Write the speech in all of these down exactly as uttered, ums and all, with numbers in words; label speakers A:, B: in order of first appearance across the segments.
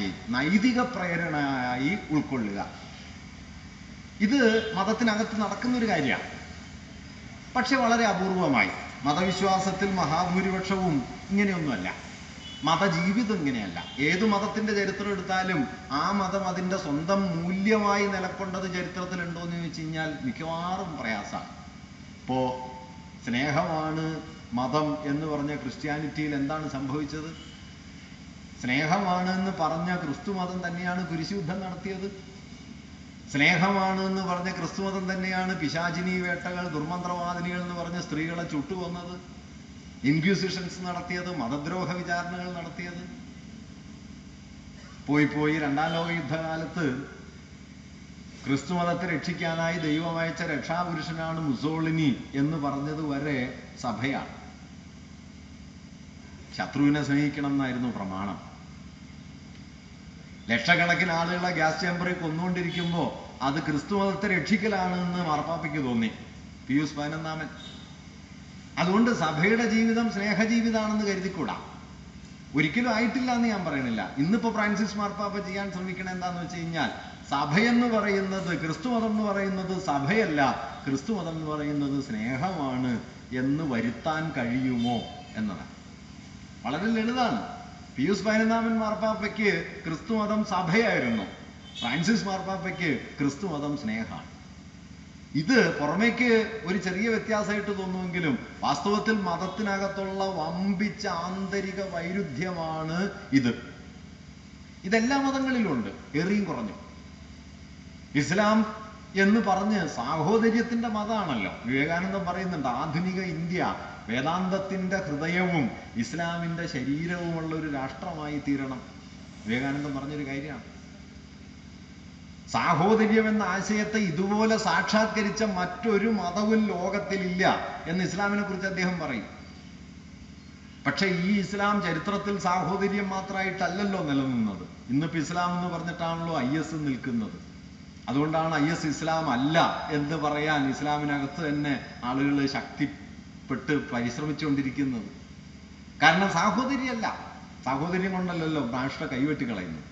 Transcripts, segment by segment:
A: പ്രേരണയായി, നൈതിക പ്രേരണയായി ഉൾക്കൊള്ളുക. ഇത് മതത്തിനകത്ത് നടക്കുന്നൊരു കാര്യമാണ്. പക്ഷെ വളരെ അപൂർവമായി. മതവിശ്വാസത്തിൽ മഹാഭൂരിപക്ഷവും ഇങ്ങനെയൊന്നുമല്ല. മതജീവിതം ഇങ്ങനെയല്ല. ഏതു മതത്തിൻ്റെ ചരിത്രം എടുത്താലും ആ മതം അതിൻ്റെ സ്വന്തം മൂല്യമായി നിലക്കൊണ്ടത് ചരിത്രത്തിലുണ്ടോ എന്ന് ചോദിച്ചു കഴിഞ്ഞാൽ മിക്കവാറും പ്രയാസമാണ്. ഇപ്പോൾ സ്നേഹമാണ് മതം എന്ന് പറഞ്ഞ ക്രിസ്ത്യാനിറ്റിയിൽ എന്താണ് സംഭവിച്ചത്? സ്നേഹമാണ് എന്ന് പറഞ്ഞ ക്രിസ്തു മതം തന്നെയാണ് കുരിശുയുദ്ധം നടത്തിയത്. സ്നേഹമാണ് എന്ന് പറഞ്ഞ ക്രിസ്തുമതം തന്നെയാണ് പിശാചിനി വേട്ടകൾ, ദുർമന്ത്രവാദിനികൾ എന്ന് പറഞ്ഞ സ്ത്രീകളെ ചുട്ടുകൊന്നത്, ഇൻക്വിസിഷൻസ് നടത്തിയത്, മതദ്രോഹ വിചാരണകൾ നടത്തിയത്. പോയി പോയി രണ്ടാം ലോക യുദ്ധകാലത്ത് ക്രിസ്തുമതത്തെ രക്ഷിക്കാനായി ദൈവം അയച്ച രക്ഷാപുരുഷനാണ് മുസോളിനി എന്ന് പറഞ്ഞത് വരെ സഭയാണ്. ശത്രുവിനെ സ്നേഹിക്കണം എന്നായിരുന്നു പ്രമാണം. ലക്ഷക്കണക്കിന് ആളുകളെ ഗ്യാസ് ചേമ്പറിൽ കൊന്നുകൊണ്ടിരിക്കുമ്പോൾ അത് ക്രിസ്തുമതത്തെ രക്ഷിക്കലാണ് എന്ന് മാർപ്പാപ്പയ്ക്ക് തോന്നി, പിയൂസ് പതിനൊന്നാമൻ. അതുകൊണ്ട് സഭയുടെ ജീവിതം സ്നേഹജീവിതാണെന്ന് കരുതിക്കൂടാ. ഒരിക്കലും ആയിട്ടില്ല എന്ന് ഞാൻ പറയണില്ല. ഇന്നിപ്പോൾ ഫ്രാൻസിസ് മാർപ്പാപ്പ ചെയ്യാൻ ശ്രമിക്കണം എന്താന്ന് വെച്ച് കഴിഞ്ഞാൽ സഭയെന്ന് പറയുന്നത്, ക്രിസ്തുമതം എന്ന് പറയുന്നത് സഭയല്ല, ക്രിസ്തുമതം എന്ന് പറയുന്നത് സ്നേഹമാണ് എന്ന് വരുത്താൻ കഴിയുമോ എന്നതാണ്. വളരെ ലളിതാണ്. പിയൂസ് പതിനൊന്നാമൻ മാർപ്പാപ്പയ്ക്ക് ക്രിസ്തുമതം സഭയായിരുന്നു, ഫ്രാൻസിസ് മാർപ്പാപ്പയ്ക്ക് ക്രിസ്തുമതം സ്നേഹമാണ്. ഇത് പുറമേക്ക് ഒരു ചെറിയ വ്യത്യാസമായിട്ട് തോന്നുമെങ്കിലും വാസ്തവത്തിൽ മതത്തിനകത്തുള്ള വമ്പിച്ച ആന്തരിക വൈരുദ്ധ്യമാണ് ഇത്. ഇതെല്ലാ മതങ്ങളിലുണ്ട്, ഏറിയും കുറഞ്ഞു. ഇസ്ലാം എന്ന് പറഞ്ഞ് സാഹോദര്യത്തിന്റെ മതമാണല്ലോ. വിവേകാനന്ദൻ പറയുന്നുണ്ട്, ആധുനിക ഇന്ത്യ വേദാന്തത്തിന്റെ ഹൃദയവും ഇസ്ലാമിന്റെ ശരീരവുമുള്ള ഒരു രാഷ്ട്രമായി തീരണം. വിവേകാനന്ദൻ പറഞ്ഞൊരു കാര്യമാണ്. സാഹോദര്യം എന്ന ആശയത്തെ ഇതുപോലെ സാക്ഷാത്കരിച്ച മറ്റൊരു മതവും ലോകത്തിലില്ല എന്ന് ഇസ്ലാമിനെ കുറിച്ച് അദ്ദേഹം പറയും. പക്ഷെ ഈ ഇസ്ലാം ചരിത്രത്തിൽ സാഹോദര്യം മാത്രമായിട്ടല്ലല്ലോ നിലനിന്നത്. ഇന്നിപ്പോൾ ഇസ്ലാം എന്ന് പറഞ്ഞിട്ടാണല്ലോ ഐ എസ് നിൽക്കുന്നത്. അതുകൊണ്ടാണ് ഐ എസ് ഇസ്ലാം അല്ല എന്ന് പറയാൻ ഇസ്ലാമിനകത്ത് തന്നെ ആളുകൾ ശക്തിപ്പെട്ട് പരിശ്രമിച്ചുകൊണ്ടിരിക്കുന്നത്. കാരണം സാഹോദര്യമല്ല, സാഹോദര്യം കൊണ്ടല്ലല്ലോ രാഷ്ട്ര കൈവെട്ടി കളയുന്നത്.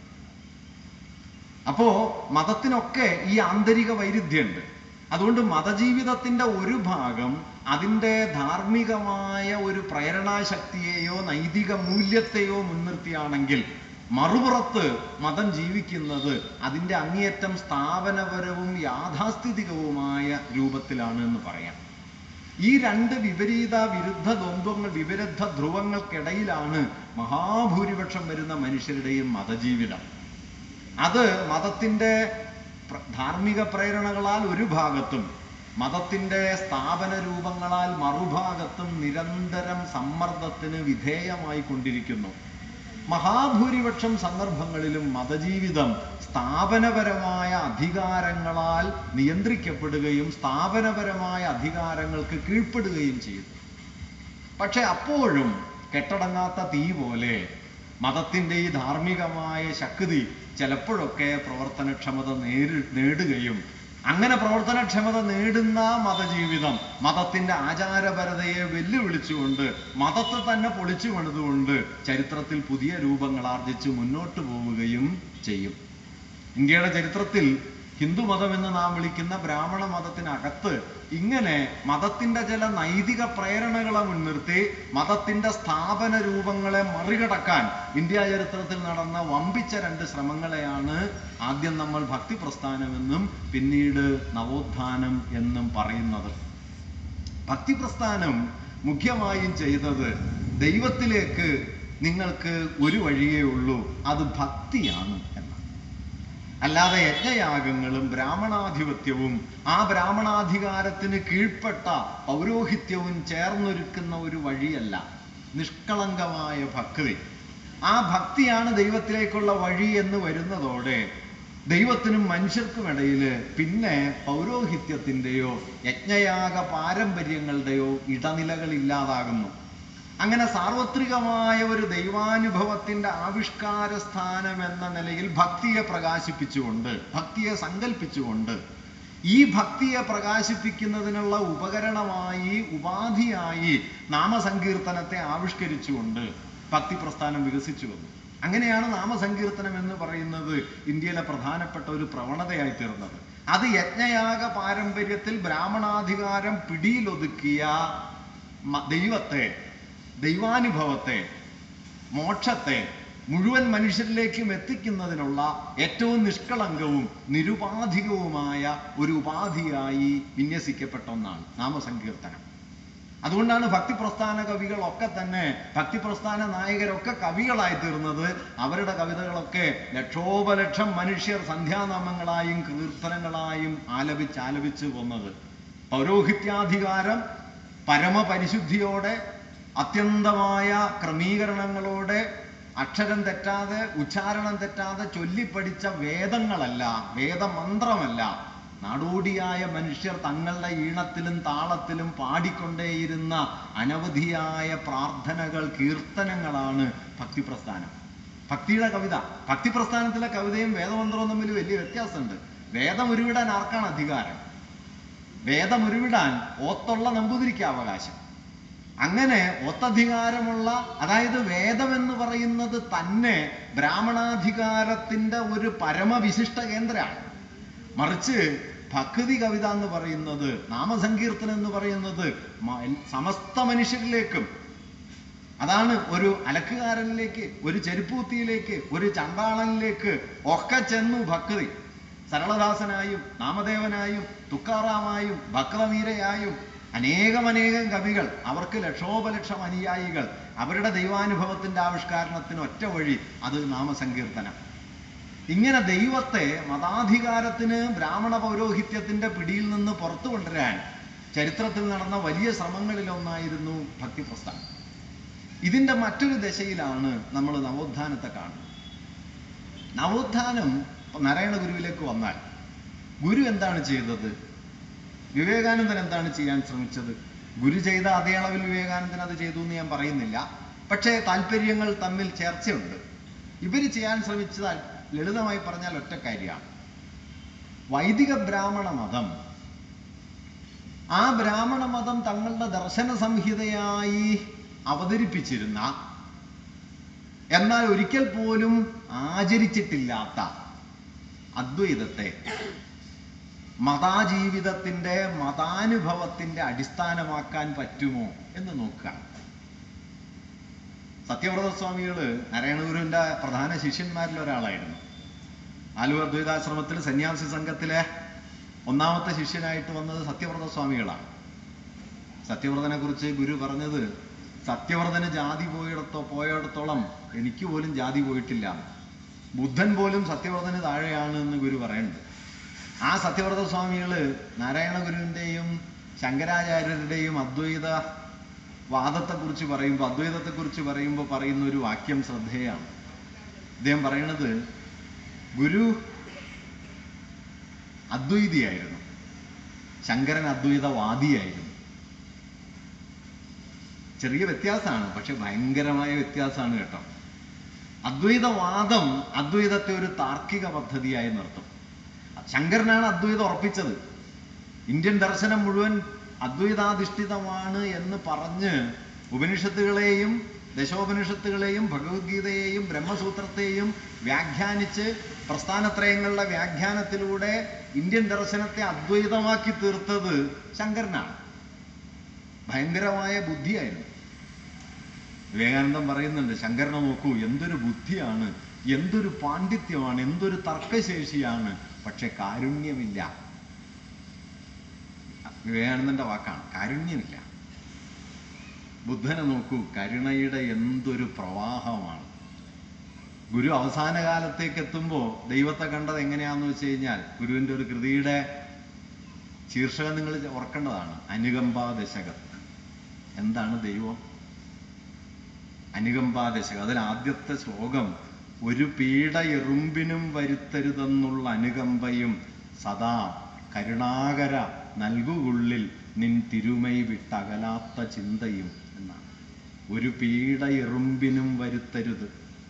A: അപ്പോ മതത്തിനൊക്കെ ഈ ആന്തരിക വൈരുദ്ധ്യമുണ്ട്. അതുകൊണ്ട് മതജീവിതത്തിന്റെ ഒരു ഭാഗം അതിൻ്റെ ധാർമ്മികമായ ഒരു പ്രേരണാശക്തിയെയോ നൈതിക മൂല്യത്തെയോ മുൻനിർത്തിയാണെങ്കിൽ, മറുപുറത്ത് മതം ജീവിക്കുന്നത് അതിൻ്റെ അങ്ങേയറ്റം സ്ഥാപനപരവും യാഥാസ്ഥിതികവുമായ രൂപത്തിലാണ് എന്ന് പറയാം. ഈ രണ്ട് വിപരീത വിരുദ്ധ ദ്വന്ദ്വങ്ങൾ, വിപരീത ധ്രുവങ്ങൾക്കിടയിലാണ് മഹാഭൂരിപക്ഷം വരുന്ന മനുഷ്യരുടെയും മതജീവിതം. അത് മതത്തിൻ്റെ ധാർമ്മിക പ്രേരണകളാൽ ഒരു ഭാഗത്തും മതത്തിൻ്റെ സ്ഥാപന രൂപങ്ങളാൽ മറുഭാഗത്തും നിരന്തരം സമ്മർദ്ദത്തിന് വിധേയമായി കൊണ്ടിരിക്കുന്നു. മഹാഭൂരിപക്ഷം സന്ദർഭങ്ങളിലും മതജീവിതം സ്ഥാപനപരമായ അധികാരങ്ങളാൽ നിയന്ത്രിക്കപ്പെടുകയും സ്ഥാപനപരമായ അധികാരങ്ങൾക്ക് കീഴ്പ്പെടുകയും ചെയ്യുന്നു. പക്ഷെ അപ്പോഴും കെട്ടടങ്ങാത്ത തീ പോലെ മതത്തിൻ്റെ ഈ ധാർമ്മികമായ ശക്തി ചിലപ്പോഴൊക്കെ പ്രവർത്തനക്ഷമത നേരി നേടുകയും അങ്ങനെ പ്രവർത്തനക്ഷമത നേടുന്ന മതജീവിതം മതത്തിൻ്റെ ആചാരപരതയെ വെല്ലുവിളിച്ചുകൊണ്ട് മതത്തെ തന്നെ പൊളിച്ചു പണിതുകൊണ്ട് ചരിത്രത്തിൽ പുതിയ രൂപങ്ങൾ ആർജിച്ച് മുന്നോട്ട് പോവുകയും ചെയ്യും. ഇന്ത്യയുടെ ചരിത്രത്തിൽ ഹിന്ദുമതം എന്ന് നാം വിളിക്കുന്ന ബ്രാഹ്മണ മതത്തിനകത്ത് ഇങ്ങനെ മതത്തിൻ്റെ ചില നൈതിക പ്രേരണകളെ മുൻനിർത്തി മതത്തിൻ്റെ സ്ഥാപന രൂപങ്ങളെ മറികടക്കാൻ ഇന്ത്യ ചരിത്രത്തിൽ നടന്ന വമ്പിച്ച രണ്ട് ശ്രമങ്ങളെയാണ് ആദ്യം നമ്മൾ ഭക്തി പ്രസ്ഥാനമെന്നും പിന്നീട് നവോത്ഥാനം എന്നും പറയുന്നത്. ഭക്തി പ്രസ്ഥാനം മുഖ്യമായും ചെയ്തത് ദൈവത്തിലേക്ക് നിങ്ങൾക്ക് ഒരു വഴിയേ ഉള്ളൂ, അത് ഭക്തിയാണ് എന്നാണ്. അല്ലാതെ യജ്ഞയാഗങ്ങളും ബ്രാഹ്മണാധിപത്യവും ആ ബ്രാഹ്മണാധികാരത്തിന് കീഴ്പ്പെട്ട പൗരോഹിത്യവും ചേർന്നൊരുക്കുന്ന ഒരു വഴിയല്ല. നിഷ്കളങ്കമായ ഭക്തി, ആ ഭക്തിയാണ് ദൈവത്തിലേക്കുള്ള വഴി എന്ന് വരുന്നതോടെ ദൈവത്തിനും മനുഷ്യർക്കുമിടയിൽ പിന്നെ പൗരോഹിത്യത്തിൻ്റെയോ യജ്ഞയാഗ പാരമ്പര്യങ്ങളുടെയോ ഇടനിലകൾ ഇല്ലാതാകുന്നു. അങ്ങനെ സാർവത്രികമായ ഒരു ദൈവാനുഭവത്തിൻ്റെ ആവിഷ്കാര സ്ഥാനം എന്ന നിലയിൽ ഭക്തിയെ പ്രകാശിപ്പിച്ചുകൊണ്ട്, ഭക്തിയെ സങ്കല്പിച്ചുകൊണ്ട്, ഈ ഭക്തിയെ പ്രകാശിപ്പിക്കുന്നതിനുള്ള ഉപകരണമായി ഉപാധിയായി നാമസങ്കീർത്തനത്തെ ആവിഷ്കരിച്ചുകൊണ്ട് ഭക്തി പ്രസ്ഥാനം വികസിച്ചു വന്നു. അങ്ങനെയാണ് നാമസങ്കീർത്തനം എന്ന് പറയുന്നത് ഇന്ത്യയിലെ പ്രധാനപ്പെട്ട ഒരു പ്രവണതയായി തീർന്നത്. അത് യജ്ഞയാഗ പാരമ്പര്യത്തിൽ ബ്രാഹ്മണാധികാരം പിടിയിലൊതുക്കിയ ദൈവത്തെ, ദൈവാനുഭവത്തെ, മോക്ഷത്തെ മുഴുവൻ മനുഷ്യരിലേക്കും എത്തിക്കുന്നതിനുള്ള ഏറ്റവും നിഷ്കളങ്കവും നിരുപാധികവുമായ ഒരു ഉപാധിയായി വിന്യസിക്കപ്പെട്ട ഒന്നാണ് നാമസങ്കീർത്തനം. അതുകൊണ്ടാണ് ഭക്തിപ്രസ്ഥാന കവികളൊക്കെ തന്നെ, ഭക്തിപ്രസ്ഥാന നായകരൊക്കെ കവികളായി തീർന്നത്. അവരുടെ കവിതകളൊക്കെ ലക്ഷോപലക്ഷം മനുഷ്യർ സന്ധ്യാനാമങ്ങളായും കീർത്തനങ്ങളായും ആലപിച്ച് ആലപിച്ച് വന്നത്. പൗരോഹിത്യാധികാരം പരമപരിശുദ്ധിയോടെ, അത്യന്തമായ ക്രമീകരണങ്ങളോടെ, അക്ഷരം തെറ്റാതെ, ഉച്ചാരണം തെറ്റാതെ ചൊല്ലിപ്പടിച്ച വേദങ്ങളല്ല, വേദമന്ത്രമല്ല, നാടോടിയായ മനുഷ്യർ തങ്ങളുടെ ഈണത്തിലും താളത്തിലും പാടിക്കൊണ്ടേയിരുന്ന അനവധിയായ പ്രാർത്ഥനകൾ, കീർത്തനങ്ങളാണ് ഭക്തിപ്രസ്ഥാനം, ഭക്തിയുടെ കവിത. ഭക്തിപ്രസ്ഥാനത്തിലെ കവിതയും വേദമന്ത്രവും തമ്മിൽ വലിയ വ്യത്യാസമുണ്ട്. വേദം ഉരുവിടാൻ ആർക്കാണ് അധികാരം? വേദം ഉരുവിടാൻ ഓത്തുള്ള നമ്പൂതിരിക്ക് അവകാശം. അങ്ങനെ ഒത്തധികാരമുള്ള, അതായത് വേദം എന്ന് പറയുന്നത് തന്നെ ബ്രാഹ്മണാധികാരത്തിന്റെ ഒരു പരമവിശിഷ്ട കേന്ദ്രമാണ്. മറിച്ച് ഭക്തി കവിത എന്ന് പറയുന്നത്, നാമസങ്കീർത്തനം എന്ന് പറയുന്നത് സമസ്ത മനുഷ്യരിലേക്കും, അതാണ് ഒരു അലക്കുകാരനിലേക്ക്, ഒരു ചെരുപ്പൂത്തിയിലേക്ക്, ഒരു ചണ്ടാളനിലേക്ക് ഒക്കെ ചെന്നു ഭക്തി. സരളദാസനായും നാമദേവനായും തുക്കാറാമായും ഭക്തമീരയായും അനേകമനേകം കവികൾ, അവർക്ക് ലക്ഷോപലക്ഷം അനുയായികൾ, അവരുടെ ദൈവാനുഭവത്തിന്റെ ആവിഷ്കാരണത്തിന് ഒറ്റ വഴി, അത് നാമസങ്കീർത്തനം. ഇങ്ങനെ ദൈവത്തെ മതാധികാരത്തിന്, ബ്രാഹ്മണ പൗരോഹിത്യത്തിന്റെ പിടിയിൽ നിന്ന് പുറത്തു കൊണ്ടുവരാൻ ചരിത്രത്തിൽ നടന്ന വലിയ ശ്രമങ്ങളിലൊന്നായിരുന്നു ഭക്തിപ്രസ്ഥാനം. ഇതിന്റെ മറ്റൊരു ദശയിലാണ് നമ്മൾ നവോത്ഥാനത്തെ കാണുന്നത്. നവോത്ഥാനം നാരായണ ഗുരുവിലേക്ക് വന്നാൽ ഗുരു എന്താണ് ചെയ്തത്? വിവേകാനന്ദൻ എന്താണ് ചെയ്യാൻ ശ്രമിച്ചത്? ഗുരു ചെയ്ത അതേ അളവിൽ വിവേകാനന്ദൻ അത് ചെയ്തു എന്ന് ഞാൻ പറയുന്നില്ല. പക്ഷേ താല്പര്യങ്ങൾ തമ്മിൽ ചേർച്ചയുണ്ട്. ഇവര് ചെയ്യാൻ ശ്രമിച്ചത് ലളിതമായി പറഞ്ഞാൽ ഒറ്റ കാര്യമാണ്. വൈദിക ബ്രാഹ്മണ മതം, ആ ബ്രാഹ്മണ മതം തങ്ങളുടെ ദർശന സംഹിതയായി അവതരിപ്പിച്ചിരുന്ന, എന്നാൽ ഒരിക്കൽ പോലും ആചരിച്ചിട്ടില്ലാത്ത അദ്വൈതത്തെ മതാജീവിതത്തിന്റെ, മതാനുഭവത്തിന്റെ അടിസ്ഥാനമാക്കാൻ പറ്റുമോ എന്ന് നോക്കുക. സത്യവ്രതസ്വാമികള് നാരായണഗുരുവിന്റെ പ്രധാന ശിഷ്യന്മാരിൽ ഒരാളായിരുന്നു. ആലുവ അദ്വൈതാശ്രമത്തിൽ സന്യാസി സംഘത്തിലെ ഒന്നാമത്തെ ശിഷ്യനായിട്ട് വന്നത് സത്യവ്രതസ്വാമികളാണ്. സത്യവ്രതനെ കുറിച്ച് ഗുരു പറഞ്ഞത്, സത്യവ്രതന് ജാതി പോയിടത്തോ പോയിടത്തോളം എനിക്ക് പോലും ജാതി പോയിട്ടില്ല, ബുദ്ധൻ പോലും സത്യവ്രതന് താഴെയാണ് എന്ന് ഗുരു പറയുന്നുണ്ട്. ആ സത്യവ്രതസ്വാമികള് നാരായണ ഗുരുവിൻ്റെയും ശങ്കരാചാര്യരുടെയും അദ്വൈത വാദത്തെക്കുറിച്ച് പറയുമ്പോൾ, അദ്വൈതത്തെക്കുറിച്ച് പറയുമ്പോൾ പറയുന്ന ഒരു വാക്യം ശ്രദ്ധേയമാണ്. അദ്ദേഹം പറയണത്, ഗുരു അദ്വൈതിയായിരുന്നു, ശങ്കരൻ അദ്വൈതവാദിയായിരുന്നു. ചെറിയ വ്യത്യാസമാണ്, പക്ഷെ ഭയങ്കരമായ വ്യത്യാസമാണ് കേട്ടോ. അദ്വൈതവാദം അദ്വൈതത്തെ ഒരു താർക്കിക പദ്ധതിയായി നിർത്തും. ശങ്കരനാണ് അദ്വൈതം ഉറപ്പിച്ചത്. ഇന്ത്യൻ ദർശനം മുഴുവൻ അദ്വൈതാധിഷ്ഠിതമാണ് എന്ന് പറഞ്ഞ് ഉപനിഷത്തുകളെയും ദശോപനിഷത്തുകളെയും ഭഗവത്ഗീതയെയും ബ്രഹ്മസൂത്രത്തെയും വ്യാഖ്യാനിച്ച് പ്രസ്ഥാനത്രയങ്ങളുടെ വ്യാഖ്യാനത്തിലൂടെ ഇന്ത്യൻ ദർശനത്തെ അദ്വൈതമാക്കി തീർത്തത് ശങ്കരനാണ്. ഭയങ്കരമായ ബുദ്ധിയായിരുന്നു. വിവേകാനന്ദൻ പറയുന്നുണ്ട്, ശങ്കരനെ നോക്കൂ, എന്തൊരു ബുദ്ധിയാണ്, എന്തൊരു പാണ്ഡിത്യമാണ്, എന്തൊരു തർക്കശേഷിയാണ്, പക്ഷെ കാരുണ്യമില്ല. വിവേകാനന്ദന്റെ വാക്കാണ്, കാരുണ്യമില്ല. ബുദ്ധനെ നോക്കൂ, കരുണയുടെ എന്തൊരു പ്രവാഹമാണ്. ഗുരു അവസാന കാലത്തേക്ക് എത്തുമ്പോൾ ദൈവത്തെ കണ്ടത് എങ്ങനെയാന്ന് വെച്ച് കഴിഞ്ഞാൽ, ഗുരുവിന്റെ ഒരു കൃതിയുടെ ശീർഷകം നിങ്ങൾ ഓർക്കേണ്ടതാണ്, അനുകമ്പാദശകം. എന്താണ് ദൈവം? അനുകമ്പാദശകം. അതിൽ ആദ്യത്തെ ശ്ലോകം, ഒരു പീഡ എറുമ്പിനും വരുത്തരുതെന്നുള്ള അനുകമ്പയും സദാ കരുണാകര നൽകുകുള്ളിൽ നിൻ തിരുമൈ വിട്ടകലാത്ത ചിന്തയും എന്നാണ്. ഒരു പീഡ എറുമ്പിനും വരുത്തരുത്.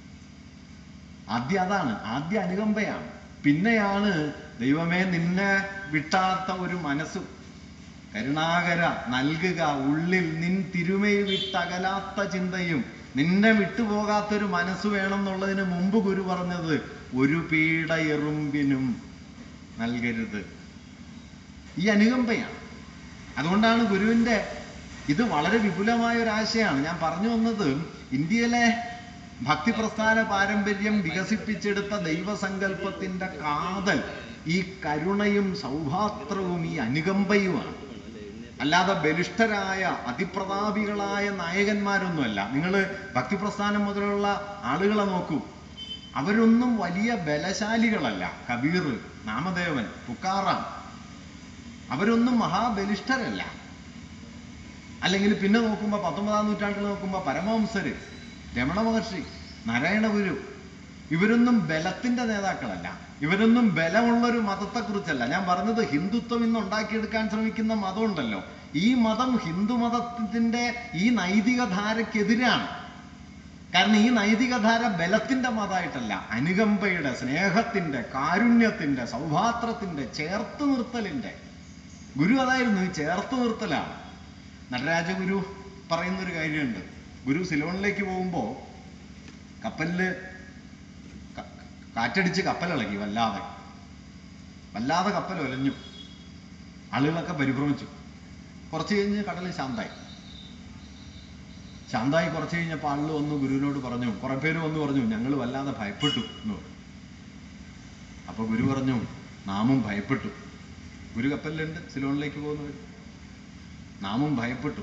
A: ആദ്യം അതാണ്, ആദ്യ അനുകമ്പയാണ്. പിന്നെയാണ് ദൈവമേ നിന്നെ വിട്ടാത്ത ഒരു മനസ്സും, കരുണാകര നൽകുക ഉള്ളിൽ നിൻ തിരുമൈ വിട്ടകലാത്ത ചിന്തയും. നിന്നെ വിട്ടുപോകാത്തൊരു മനസ്സ് വേണം എന്നുള്ളതിന് മുമ്പ് ഗുരു പറഞ്ഞത് ഒരു പീഡ എറുമ്പിനും നൽകരുത്. ഈ അനുകമ്പയാണ്. അതുകൊണ്ടാണ് ഗുരുവിൻ്റെ ഇത് വളരെ വിപുലമായ ഒരു ആശയമാണ്. ഞാൻ പറഞ്ഞു വന്നത് ഇന്ത്യയിലെ ഭക്തിപ്രസ്ഥാന പാരമ്പര്യം വികസിപ്പിച്ചെടുത്ത ദൈവസങ്കല്പത്തിൻ്റെ കാതൽ ഈ കരുണയും സൗഭാത്രവും ഈ അനുകമ്പയുമാണ്. അല്ലാതെ ബലിഷ്ഠരായ അതിപ്രതാപികളായ നായകന്മാരൊന്നുമല്ല. നിങ്ങൾ ഭക്തിപ്രസ്ഥാനം മുതലുള്ള ആളുകളെ നോക്കൂ, അവരൊന്നും വലിയ ബലശാലികളല്ല. കബീർ, നാമദേവൻ, തുക്കാറാം, അവരൊന്നും മഹാബലിഷ്ഠരല്ല. അല്ലെങ്കിൽ പിന്നെ നോക്കുമ്പോൾ പത്തൊമ്പതാം നൂറ്റാണ്ടിൽ നോക്കുമ്പോൾ പരമഹംസര്, രമണ മഹർഷി, നാരായണ ഗുരു, ഇവരൊന്നും ബലത്തിന്റെ നേതാക്കളല്ല. ഇവരൊന്നും ബലമുള്ളൊരു മതത്തെക്കുറിച്ചല്ല ഞാൻ പറഞ്ഞത്. ഹിന്ദുത്വം ഇന്ന് ഉണ്ടാക്കിയെടുക്കാൻ ശ്രമിക്കുന്ന മതമുണ്ടല്ലോ, ഈ മതം ഹിന്ദു മതത്തിന്റെ ഈ നൈതിക ധാരക്കെതിരാണ്. കാരണം ഈ നൈതിക ധാര ബലത്തിന്റെ മതമായിട്ടല്ല, അനുകമ്പയുടെ, സ്നേഹത്തിന്റെ, കാരുണ്യത്തിന്റെ, സൗഭാത്രത്തിന്റെ, ചേർത്ത് നിർത്തലിന്റെ. ഗുരു അതായിരുന്നു, ഈ ചേർത്ത് നിർത്തലാണ്. നടരാജഗുരു പറയുന്നൊരു കാര്യമുണ്ട്. ഗുരു സിലോണിലേക്ക് പോകുമ്പോൾ കപ്പലില് കാറ്റടിച്ച് കപ്പലിളകി, വല്ലാതെ വല്ലാതെ കപ്പൽ ഒലഞ്ഞു. ആളുകളൊക്കെ പരിഭ്രമിച്ചു. കുറച്ച് കഴിഞ്ഞ് കടൽ ശാന്തായി. ശാന്തായി കുറച്ച് കഴിഞ്ഞപ്പോൾ ആളുകൾ വന്നു ഗുരുവിനോട് പറഞ്ഞു, കുറെ പേര് വന്നു പറഞ്ഞു, ഞങ്ങൾ വല്ലാതെ ഭയപ്പെട്ടു എന്ന് പറഞ്ഞു. അപ്പൊ ഗുരു പറഞ്ഞു, നാമും ഭയപ്പെട്ടു. ഗുരു കപ്പലിലുണ്ട്, സിലോണിലേക്ക് പോകുന്നവർ. നാമും ഭയപ്പെട്ടു.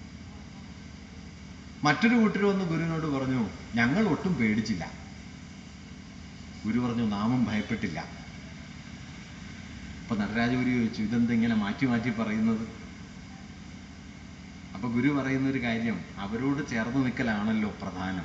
A: മറ്റൊരു കൂട്ടർ വന്ന് ഗുരുവിനോട് പറഞ്ഞു, ഞങ്ങൾ ഒട്ടും പേടിച്ചില്ല. ഗുരു പറഞ്ഞു, നാമും ഭയപ്പെട്ടില്ല. അപ്പൊ നടരാജഗുരു ചോദിച്ചു, ഇതെന്ത് ഇങ്ങനെ മാറ്റി മാറ്റി പറയുന്നത്? അപ്പൊ ഗുരു പറയുന്നൊരു കാര്യം, അവരോട് ചേർന്ന് നിൽക്കലാണല്ലോ പ്രധാനം.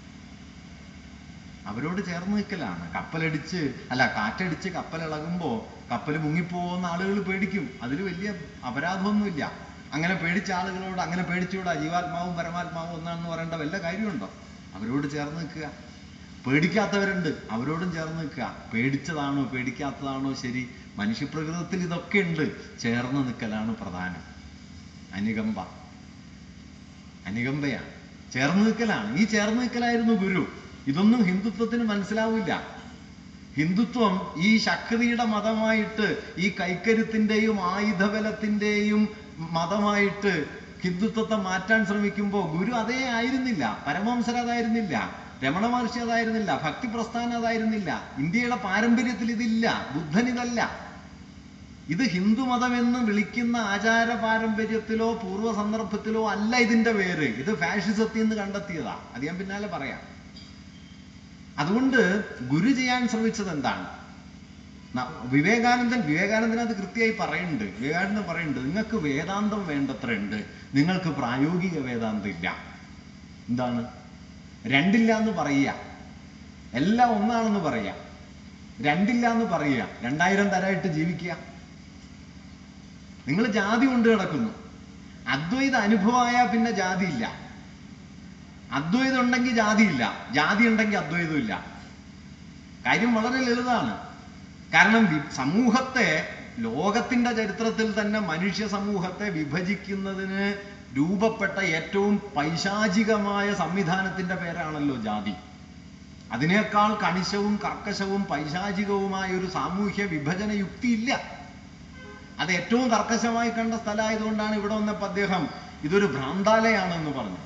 A: അവരോട് ചേർന്ന് നിൽക്കലാണ്. കപ്പലടിച്ച് അല്ല കാറ്റടിച്ച് കപ്പലിളകുമ്പോ കപ്പൽ മുങ്ങിപ്പോകുന്ന ആളുകൾ പേടിക്കും. അതിൽ വലിയ അപരാധമൊന്നുമില്ല. അങ്ങനെ പേടിച്ച ആളുകളോട് അങ്ങനെ പേടിച്ചുകൂടാ, ജീവാത്മാവും പരമാത്മാവും ഒന്നാണെന്ന് പറയേണ്ട വല്ല കാര്യമുണ്ടോ? അവരോട് ചേർന്ന് നിൽക്കുക. പേടിക്കാത്തവരുണ്ട്, അവരോടും ചേർന്ന് നിൽക്കുക. പേടിച്ചതാണോ പേടിക്കാത്തതാണോ ശരി, മനുഷ്യപ്രകൃതത്തിൽ ഇതൊക്കെ ഉണ്ട്. ചേർന്ന് നിൽക്കലാണ് പ്രധാനം. അനുകമ്പ അനുകമ്പയാണ്, ചേർന്ന് നിൽക്കലാണ്. ഈ ചേർന്ന് നിൽക്കലായിരുന്നു ഗുരു. ഇതൊന്നും ഹിന്ദുത്വത്തിന് മനസ്സിലാവില്ല. ഹിന്ദുത്വം ഈ ശക്തിയുടെ മതമായിട്ട്, ഈ കൈക്കരുത്തിൻ്റെയും ആയുധബലത്തിൻ്റെയും മതമായിട്ട് ഹിന്ദുത്വത്തെ മാറ്റാൻ ശ്രമിക്കുമ്പോൾ ഗുരു അതേ ആയിരുന്നില്ല. പരമഹംസർ അതായിരുന്നില്ല, രമണ മഹർഷി അതായിരുന്നില്ല, ഭക്തി പ്രസ്ഥാനം അതായിരുന്നില്ല. ഇന്ത്യയുടെ പാരമ്പര്യത്തിൽ ഇതില്ല. ബുദ്ധൻ ഇതല്ല. ഇത് ഹിന്ദുമതമെന്ന് വിളിക്കുന്ന ആചാര പാരമ്പര്യത്തിലോ പൂർവ്വ സന്ദർഭത്തിലോ അല്ല ഇതിന്റെ പേര്. ഇത് ഫാഷിസത്തിൽ നിന്ന് കണ്ടെത്തിയതാ. അത് ഞാൻ പിന്നാലെ പറയാം. അതുകൊണ്ട് ഗുരു ചെയ്യാൻ ശ്രമിച്ചത് എന്താണ്? വിവേകാനന്ദൻ വിവേകാനന്ദൻ അത് കൃത്യമായി പറയുന്നുണ്ട്. വിവേകാനന്ദൻ പറയുന്നുണ്ട്, നിങ്ങൾക്ക് വേദാന്തം വേണ്ടത്ര ഉണ്ട്, നിങ്ങൾക്ക് പ്രായോഗിക വേദാന്തം ഇല്ല. എന്താണ്? രണ്ടില്ല എന്ന് പറയുക, എല്ലാം ഒന്നാണെന്ന് പറയുക. രണ്ടില്ല എന്ന് പറയുക, രണ്ടായിരം തരമായിട്ട് ജീവിക്കുക. നിങ്ങൾ ജാതി കൊണ്ട് കിടക്കുന്നു. അദ്വൈത അനുഭവമായാൽ പിന്നെ ജാതി ഇല്ല. അദ്വൈതം ഉണ്ടെങ്കിൽ ജാതിയില്ല, ജാതി ഉണ്ടെങ്കിൽ അദ്വൈതം ഇല്ല. കാര്യം വളരെ ലളിതമാണ്. കാരണം സമൂഹത്തെ, ലോകത്തിന്റെ ചരിത്രത്തിൽ തന്നെ മനുഷ്യ സമൂഹത്തെ വിഭജിക്കുന്നതിന് രൂപപ്പെട്ട ഏറ്റവും പൈശാചികമായ സംവിധാനത്തിന്റെ പേരാണല്ലോ ജാതി. അതിനേക്കാൾ കണിശവും കർക്കശവും പൈശാചികവുമായ ഒരു സാമൂഹ്യ വിഭജന യുക്തി ഇല്ല. അത് ഏറ്റവും കർക്കശമായി കണ്ട സ്ഥലമായതുകൊണ്ടാണ് ഇവിടെ വന്നപ്പോൾ അദ്ദേഹം ഇതൊരു ഭ്രാന്താലയാണെന്ന് പറഞ്ഞു.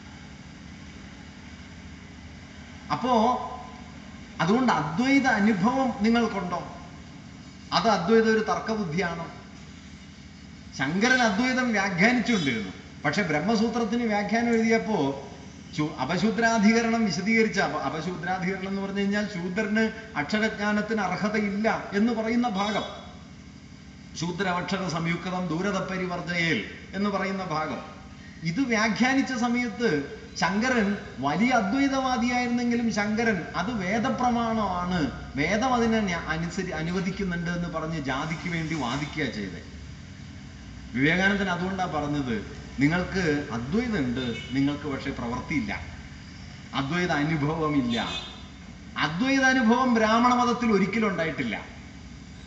A: അപ്പോ അതുകൊണ്ട് അദ്വൈത അനുഭവം നിങ്ങൾക്കുണ്ടോ? അത് അദ്വൈതം ഒരു തർക്കബുദ്ധിയാണോ? ശങ്കരൻ അദ്വൈതം വ്യാഖ്യാനിച്ചുകൊണ്ടിരുന്നു. പക്ഷെ ബ്രഹ്മസൂത്രത്തിന് വ്യാഖ്യാനം എഴുതിയപ്പോ അപശൂദ്രാധികരണം വിശദീകരിച്ച, അപശൂദ്രാധികരണം എന്ന് പറഞ്ഞു കഴിഞ്ഞാൽ ശൂദ്രന് അക്ഷരജ്ഞാനത്തിന് അർഹതയില്ല എന്ന് പറയുന്ന ഭാഗം, ശൂദ്രവക്ഷര സംയുക്തം ദൂരതപരിവർജയേൽ എന്ന് പറയുന്ന ഭാഗം, ഇത് വ്യാഖ്യാനിച്ച സമയത്ത് ശങ്കരൻ വലിയ അദ്വൈതവാദിയായിരുന്നെങ്കിലും ശങ്കരൻ അത് വേദപ്രമാണമാണ്, വേദം അതിനെ അനുസരി അനുവദിക്കുന്നുണ്ട് എന്ന് പറഞ്ഞ് ജാതിക്ക് വേണ്ടി വാദിക്കുക ചെയ്തത്. വിവേകാനന്ദൻ അതുകൊണ്ടാണ് പറഞ്ഞത്, നിങ്ങൾക്ക് അദ്വൈതമുണ്ട്, നിങ്ങൾക്ക് പക്ഷെ പ്രവൃത്തിയില്ല, അദ്വൈത അനുഭവമില്ല. അദ്വൈത അനുഭവം ബ്രാഹ്മണ മതത്തിൽ ഒരിക്കലും ഉണ്ടായിട്ടില്ല.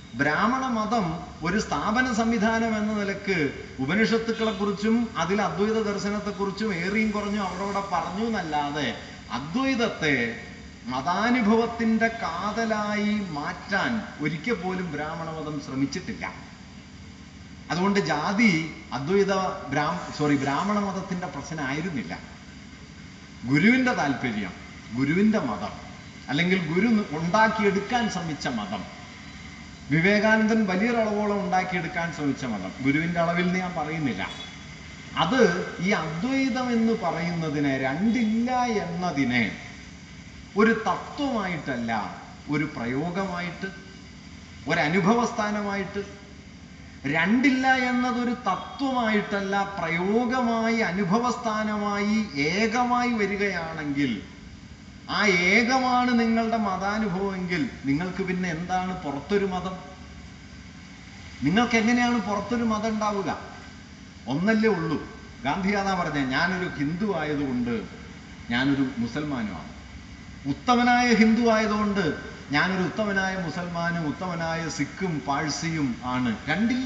A: ബ്രാഹ്മണ മതം ഒരു സ്ഥാപന സംവിധാനം എന്ന നിലക്ക് ഉപനിഷത്തുക്കളെ കുറിച്ചും അതിൽ അദ്വൈത ദർശനത്തെക്കുറിച്ചും ഏറിയും കുറഞ്ഞും അവിടെ അവിടെ പറഞ്ഞു എന്നല്ലാതെ അദ്വൈതത്തെ മതാനുഭവത്തിന്റെ കാതലായി മാറ്റാൻ ഒരിക്കൽ പോലും ബ്രാഹ്മണ മതം ശ്രമിച്ചിട്ടില്ല. അതുകൊണ്ട് ജാതി അദ്വൈത ബ്രാഹ്മ സോറി ബ്രാഹ്മണ മതത്തിന്റെ പ്രശ്നമായിരുന്നില്ല. ഗുരുവിന്റെ താല്പര്യം, ഗുരുവിന്റെ മതം, അല്ലെങ്കിൽ ഗുരു ഉണ്ടാക്കിയെടുക്കാൻ ശ്രമിച്ച മതം, വിവേകാനന്ദൻ വലിയൊരളവോളം ഉണ്ടാക്കിയെടുക്കാൻ ശ്രമിച്ച മതം, ഗുരുവിന്റെ അളവിൽ ഞാൻ പറയുന്നില്ല. അത് ഈ അദ്വൈതം എന്ന് പറയുന്നതിനെ, രണ്ടില്ല എന്നതിനെ ഒരു തത്വമായിട്ടല്ല, ഒരു പ്രയോഗമായിട്ട്, ഒരനുഭവസ്ഥാനമായിട്ട്, രണ്ടില്ല എന്നതൊരു തത്വമായിട്ടല്ല പ്രയോഗമായി അനുഭവസ്ഥാനമായി ഏകമായി വരികയാണെങ്കിൽ, ആ ഏകമാണ് നിങ്ങളുടെ മതാനുഭവമെങ്കിൽ നിങ്ങൾക്ക് പിന്നെ എന്താണ് പുറത്തൊരു മതം? നിങ്ങൾക്ക് എങ്ങനെയാണ് പുറത്തൊരു മതം ഉണ്ടാവുക? ഒന്നല്ലേ ഉള്ളൂ. ഗാന്ധി അതാ പറഞ്ഞ, ഞാനൊരു ഹിന്ദു ആയതുകൊണ്ട് ഞാനൊരു മുസൽമാനുമാണ്, ഉത്തമനായ ഹിന്ദു ആയതുകൊണ്ട് ഞാനൊരു ഉത്തമനായ മുസൽമാനും ഉത്തമനായ സിഖും പാഴ്സിയും ആണ്. രണ്ടില്ല,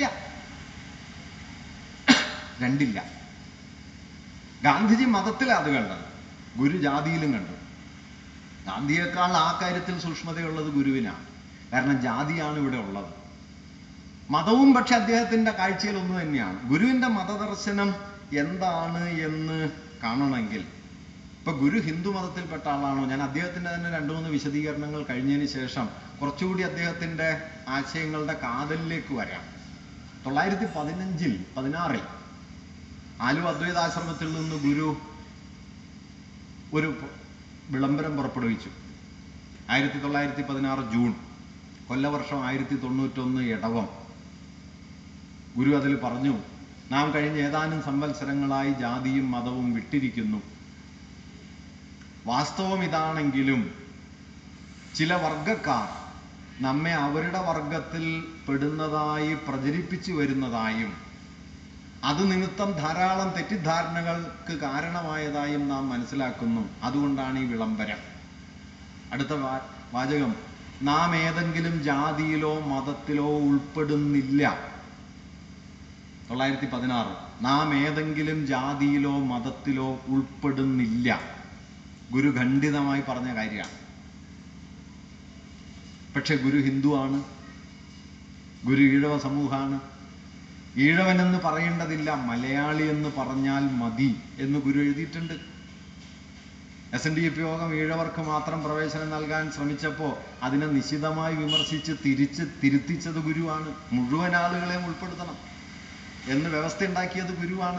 A: രണ്ടില്ല. ഗാന്ധിജി മതത്തിലാണ് അത് കണ്ടത്, ഗുരു ജാതിയിലും കണ്ടു. ഗാന്ധിയേക്കാൾ ആ കാര്യത്തിൽ സൂക്ഷ്മതയുള്ളത് ഗുരുവിനാണ്. കാരണം ജാതിയാണ് ഇവിടെ ഉള്ളത്. മതവും പക്ഷെ അദ്ദേഹത്തിന്റെ കാഴ്ചയിൽ ഒന്ന് തന്നെയാണ്. ഗുരുവിന്റെ മതദർശനം എന്താണ് എന്ന് കാണണമെങ്കിൽ, ഇപ്പൊ ഗുരു ഹിന്ദു മതത്തിൽപ്പെട്ട ആളാണോ? ഞാൻ അദ്ദേഹത്തിന്റെ തന്നെ രണ്ടു മൂന്ന് വിശദീകരണങ്ങൾ കഴിഞ്ഞതിന് ശേഷം കുറച്ചുകൂടി അദ്ദേഹത്തിന്റെ ആശയങ്ങളുടെ കാതലിലേക്ക് വരാം. തൊള്ളായിരത്തി പതിനഞ്ചിൽ പതിനാറിൽ ആലുവ അദ്വൈതാശ്രമത്തിൽ നിന്ന് ഗുരു ഒരു വിളംബരം പുറപ്പെടുവിച്ചു. ആയിരത്തി തൊള്ളായിരത്തി പതിനാറ് ജൂൺ, കൊല്ലവർഷം ആയിരത്തി തൊണ്ണൂറ്റൊന്ന് ഇടവം. ഗുരു അതിൽ പറഞ്ഞു, നാം കഴിഞ്ഞ ഏതാനും സംവത്സരങ്ങളായി ജാതിയും മതവും വിട്ടിരിക്കുന്നു. വാസ്തവം ഇതാണെങ്കിലും ചില വർഗക്കാർ നമ്മെ അവരുടെ വർഗത്തിൽ പെടുന്നതായി പ്രചരിപ്പിച്ചു വരുന്നതായും അത് നിമിത്തം ധാരാളം തെറ്റിദ്ധാരണകൾക്ക് കാരണമായതായും നാം മനസ്സിലാക്കുന്നു. അതുകൊണ്ടാണ് ഈ വിളംബരം. അടുത്ത വാചകം, നാം ഏതെങ്കിലും ജാതിയിലോ മതത്തിലോ ഉൾപ്പെടുന്നില്ല. തൊള്ളായിരത്തി പതിനാറ്, നാം ഏതെങ്കിലും ജാതിയിലോ മതത്തിലോ ഉൾപ്പെടുന്നില്ല. ഗുരു ഖണ്ഡിതമായി പറഞ്ഞ കാര്യമാണ്. പക്ഷെ ഗുരു ഹിന്ദുവാണ്, ഗുരു ഈഴവ സമൂഹമാണ്. ഈഴവൻ എന്ന് പറയേണ്ടതില്ല, മലയാളി എന്ന് പറഞ്ഞാൽ മതി എന്ന് ഗുരു എഴുതിയിട്ടുണ്ട്. എസ് എൻ ഡി എഫ് യോഗം ഈഴവർക്ക് മാത്രം പ്രവേശനം നൽകാൻ ശ്രമിച്ചപ്പോൾ അതിനെ നിശിതമായി വിമർശിച്ച് തിരിച്ച് തിരുത്തിച്ചത് ഗുരുവാണ്. മുഴുവൻ ആളുകളെയും ഉൾപ്പെടുത്തണം എന്ന് വ്യവസ്ഥ ഉണ്ടാക്കിയത് ഗുരുവാണ്.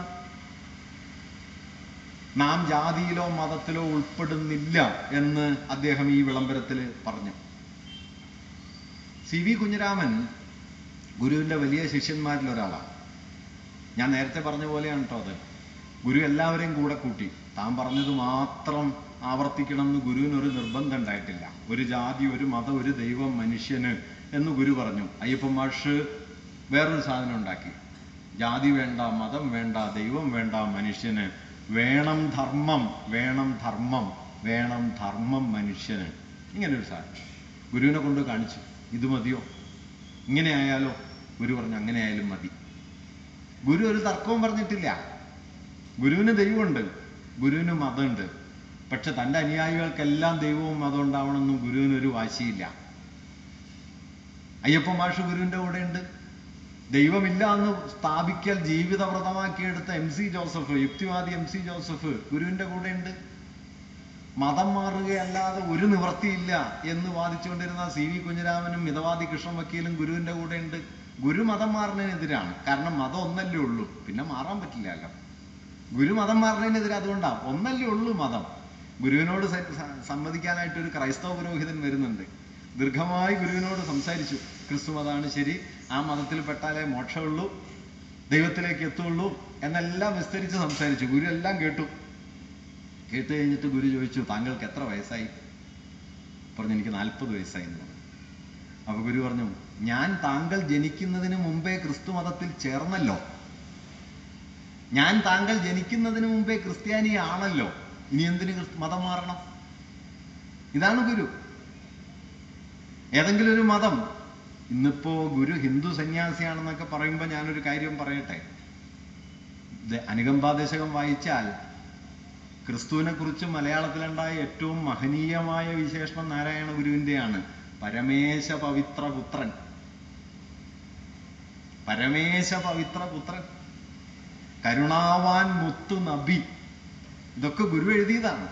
A: നാം ജാതിയിലോ മതത്തിലോ ഉൾപ്പെടുന്നില്ല എന്ന് അദ്ദേഹം ഈ വിളംബരത്തിൽ പറഞ്ഞു. സി വി കുഞ്ഞിരാമൻ ഗുരുവിൻ്റെ വലിയ ശിഷ്യന്മാരിൽ ഒരാളാണ്. ഞാൻ നേരത്തെ പറഞ്ഞ പോലെയാണ് കേട്ടോ അത്. ഗുരു എല്ലാവരെയും കൂടെ കൂട്ടി, താൻ പറഞ്ഞത് മാത്രം ആവർത്തിക്കണം എന്ന് ഗുരുവിനൊരു നിർബന്ധം ഉണ്ടായിട്ടില്ല. ഒരു ജാതി, ഒരു മതം, ഒരു ദൈവം, മനുഷ്യന് എന്ന് ഗുരു പറഞ്ഞു. അയ്യപ്പൻ മാഷ് വേറൊരു സാധനം ഉണ്ടാക്കി, ജാതി വേണ്ട, മതം വേണ്ട, ദൈവം വേണ്ട, മനുഷ്യന് വേണം ധർമ്മം, വേണം ധർമ്മം, വേണം ധർമ്മം മനുഷ്യന്. ഇങ്ങനൊരു സാധനം ഗുരുവിനെ കൊണ്ട് കാണിച്ചു. ഇത് മതിയോ? ഇങ്ങനെ ആയാലോ? ഗുരു പറഞ്ഞു അങ്ങനെ ആയാലും മതി. ഗുരു ഒരു തർക്കവും പറഞ്ഞിട്ടില്ല. ഗുരുവിന് ദൈവമുണ്ട്, ഗുരുവിന് മതമുണ്ട്. പക്ഷെ തൻ്റെ അനുയായികൾക്കെല്ലാം ദൈവവും മതം ഉണ്ടാവണമെന്നും ഗുരുവിനൊരു വാശിയില്ല. അയ്യപ്പൻ മാഷ് ഗുരുവിൻ്റെ കൂടെ ഉണ്ട്. ദൈവമില്ല എന്ന് സ്ഥാപിക്കൽ ജീവിതവ്രതമാക്കിയെടുത്ത എം സി ജോസഫ്, യുക്തിവാദി എം സി ജോസഫ് ഗുരുവിൻ്റെ കൂടെ ഉണ്ട്. മതം മാറുകയല്ലാതെ ഒരു നിവൃത്തിയില്ല എന്ന് വാദിച്ചുകൊണ്ടിരുന്ന സി വി കുഞ്ഞിരാമനും മിതവാദി കൃഷ്ണൻ വക്കീലും ഗുരുവിൻ്റെ കൂടെ ഉണ്ട്. ഗുരു മതം മാറുന്നതിനെതിരാണ്. കാരണം മതം ഒന്നല്ലേ ഉള്ളൂ, പിന്നെ മാറാൻ പറ്റില്ലല്ലോ. ഗുരു മതം മാറുന്നതിനെതിരെ അതുകൊണ്ടാണ്, ഒന്നല്ലേ ഉള്ളൂ മതം. ഗുരുവിനോട് സമ്മതിക്കാനായിട്ട് ഒരു ക്രൈസ്തവ പുരോഹിതൻ വരുന്നുണ്ട്. ദീർഘമായി ഗുരുവിനോട് സംസാരിച്ചു. ക്രിസ്തു മതമാണ് ശരി, ആ മതത്തിൽ പെട്ടാലേ മോക്ഷമുള്ളൂ, ദൈവത്തിലേക്ക് എത്തുള്ളൂ എന്നെല്ലാം വിസ്തരിച്ച് സംസാരിച്ചു. ഗുരു എല്ലാം കേട്ടു. കേട്ട് കഴിഞ്ഞിട്ട് ഗുരു ചോദിച്ചു, താങ്കൾക്ക് എത്ര വയസ്സായി? പറഞ്ഞു, എനിക്ക് നാൽപ്പത് വയസ്സായി എന്ന് പറഞ്ഞു. അപ്പൊ ഗുരു പറഞ്ഞു, ഞാൻ താങ്കൾ ജനിക്കുന്നതിന് മുമ്പേ ക്രിസ്തു മതത്തിൽ ചേർന്നല്ലോ, ഞാൻ താങ്കൾ ജനിക്കുന്നതിന് മുമ്പേ ക്രിസ്ത്യാനിയാണല്ലോ, ഇനി എന്തിന് മതം മാറണം? ഇതാണ് ഗുരു. ഏതെങ്കിലും ഒരു മതം ഇന്നിപ്പോ ഗുരു ഹിന്ദു സന്യാസിയാണെന്നൊക്കെ പറയുമ്പോൾ ഞാനൊരു കാര്യം പറയട്ടെ. അനുകമ്പാദശകം വായിച്ചാൽ ക്രിസ്തുവിനെ കുറിച്ച് മലയാളത്തിലുണ്ടായ ഏറ്റവും മഹനീയമായ വിശേഷണം നാരായണ ഗുരുവിൻ്റെയാണ്. പരമേശ പവിത്ര പുത്രൻ, പരമേശ പവിത്ര പുത്രൻ, കരുണാവാൻ മുത്തു നബി. ഇതൊക്കെ ഗുരു എഴുതിയതാണ്.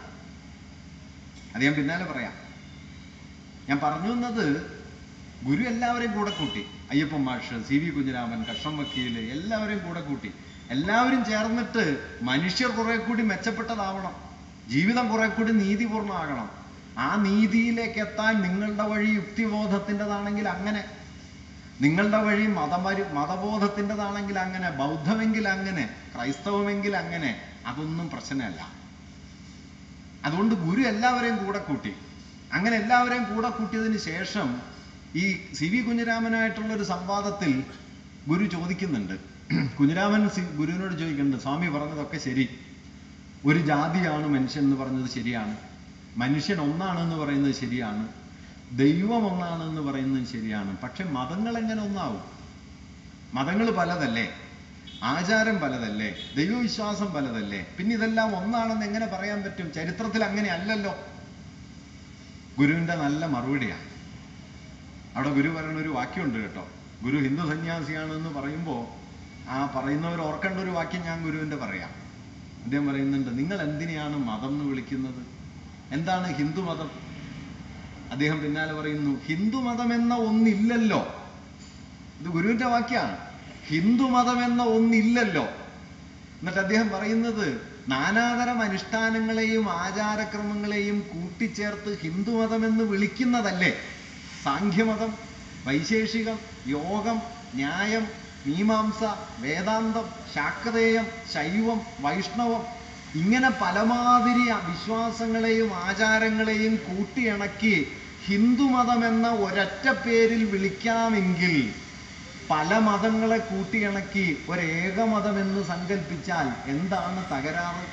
A: അത് ഞാൻ പിന്നാലെ പറയാം. ഞാൻ പറഞ്ഞു വന്നത്, ഗുരു എല്ലാവരെയും കൂടെ കൂട്ടി. അയ്യപ്പൻ മാഷ്, സി വി കുഞ്ഞിരാമൻ, കർഷം വക്കീല്, എല്ലാവരെയും കൂടെ കൂട്ടി. എല്ലാവരും ചേർന്നിട്ട് മനുഷ്യർ കുറെ കൂടി മെച്ചപ്പെട്ടതാവണം, ജീവിതം കുറെ കൂടി നീതിപൂർണ്ണമാകണം. ആ നീതിയിലേക്ക് എത്താൻ നിങ്ങളുടെ വഴി യുക്തിബോധത്തിൻ്റെതാണെങ്കിൽ അങ്ങനെ, നിങ്ങളുടെ വഴി മതപരി മതബോധത്തിൻ്റെതാണെങ്കിൽ അങ്ങനെ, ബൗദ്ധമെങ്കിൽ അങ്ങനെ, ക്രൈസ്തവമെങ്കിൽ അങ്ങനെ, അതൊന്നും പ്രശ്നമല്ല. അതുകൊണ്ട് ഗുരു എല്ലാവരെയും കൂടെ കൂട്ടി. അങ്ങനെ എല്ലാവരെയും കൂടെ കൂട്ടിയതിന് ശേഷം ഈ സി വി കുഞ്ഞിരാമനായിട്ടുള്ള ഒരു സംവാദത്തിൽ ഗുരു ചോദിക്കുന്നുണ്ട്. കുഞ്ഞിരാമൻ ഗുരുവിനോട് ചോദിക്കുന്നുണ്ട്, സ്വാമി പറഞ്ഞതൊക്കെ ശരി, ഒരു ജാതിയാണ് മനുഷ്യൻ എന്ന് പറഞ്ഞത് ശരിയാണ്, മനുഷ്യൻ ഒന്നാണെന്ന് പറയുന്നത് ശരിയാണ്, ദൈവം ഒന്നാണെന്ന് പറയുന്നത് ശരിയാണ്. പക്ഷെ മതങ്ങൾ എങ്ങനെ ഒന്നാവും? മതങ്ങൾ പലതല്ലേ, ആചാരം പലതല്ലേ, ദൈവവിശ്വാസം പലതല്ലേ, പിന്നെ ഇതെല്ലാം ഒന്നാണെന്ന് എങ്ങനെ പറയാൻ പറ്റും? ചരിത്രത്തിൽ അങ്ങനെ അല്ലല്ലോ. ഗുരുവിൻ്റെ നല്ല മറുപടിയാണ്. അവിടെ ഗുരു പറയുന്ന ഒരു വാക്യമുണ്ട് കേട്ടോ. ഗുരു ഹിന്ദു സന്യാസിയാണെന്ന് പറയുമ്പോൾ ആ പറയുന്നവർ ഓർക്കേണ്ട ഒരു വാക്യം ഞാൻ ഗുരുവിൻ്റെ പറയാം. അദ്ദേഹം പറയുന്നുണ്ട്, നിങ്ങൾ എന്തിനെയാണ് മതം എന്ന് വിളിക്കുന്നത്? എന്താണ് ഹിന്ദു മതം? അദ്ദേഹം പിന്നാലെ പറയുന്നു, ഹിന്ദു മതം എന്ന ഒന്നില്ലല്ലോ. ഇത് ഗുരുവിൻ്റെ വാക്യാണ്. ഹിന്ദു മതം എന്ന ഒന്നില്ലല്ലോ. എന്നിട്ട് അദ്ദേഹം പറയുന്നത്, നാനാതരം അനുഷ്ഠാനങ്ങളെയും ആചാരക്രമങ്ങളെയും കൂട്ടിച്ചേർത്ത് ഹിന്ദുമതം എന്ന് വിളിക്കുന്നതല്ലേ സാഖ്യമതം, വൈശേഷികം, യോഗം, ന്യായം, മീമാംസ, വേദാന്തം, ശാക്തേയം, ശൈവം, വൈഷ്ണവം, ഇങ്ങനെ പലമാതിരി വിശ്വാസങ്ങളെയും ആചാരങ്ങളെയും കൂട്ടിയിണക്കി ഹിന്ദുമതം എന്ന ഒരൊറ്റ പേരിൽ വിളിക്കാമെങ്കിൽ പല മതങ്ങളെ കൂട്ടിയിണക്കി ഒരേകമതമെന്ന് സങ്കല്പിച്ചാൽ എന്താണ് തകരാറ്?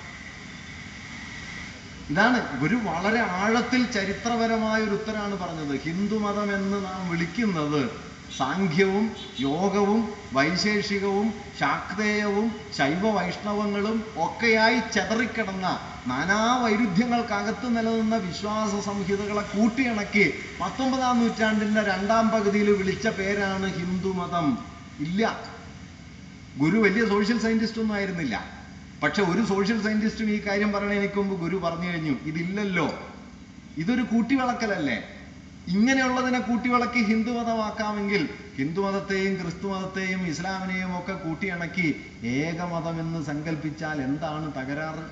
A: ഇതാണ് ഗുരു വളരെ ആഴത്തിൽ ചരിത്രപരമായ ഒരു ഉത്തരമാണ് പറഞ്ഞത്. ഹിന്ദുമതം എന്ന് നാം വിളിക്കുന്നത് സാഖ്യവും യോഗവും വൈശേഷികവും ശാക്തേയവും ശൈവ വൈഷ്ണവങ്ങളും ഒക്കെയായി ചെതറിക്കിടന്ന നാനാ വൈരുദ്ധ്യങ്ങൾക്കകത്ത് നിലനിന്ന വിശ്വാസ സംഹിതകളെ കൂട്ടിയിണക്കി പത്തൊമ്പതാം നൂറ്റാണ്ടിന്റെ രണ്ടാം പകുതിയിൽ വിളിച്ച പേരാണ് ഹിന്ദുമതം. ഇല്ല, ഗുരു വലിയ സോഷ്യൽ സയന്റിസ്റ്റ് ഒന്നും ആയിരുന്നില്ല. പക്ഷെ ഒരു സോഷ്യൽ സയന്റിസ്റ്റും ഈ കാര്യം പറയണതിന് മുമ്പ് ഗുരു പറഞ്ഞു കഴിഞ്ഞു, ഇതില്ലല്ലോ, ഇതൊരു കൂട്ടിവിളക്കലല്ലേ. ഇങ്ങനെയുള്ളതിനെ കൂട്ടിവിളക്കി ഹിന്ദുമതമാക്കാമെങ്കിൽ ഹിന്ദുമതത്തെയും ക്രിസ്തുമതത്തെയും ഇസ്ലാമിനെയും ഒക്കെ കൂട്ടിയിണക്കി ഏകമതമെന്ന് സങ്കല്പിച്ചാൽ എന്താണ് തകരാറ്?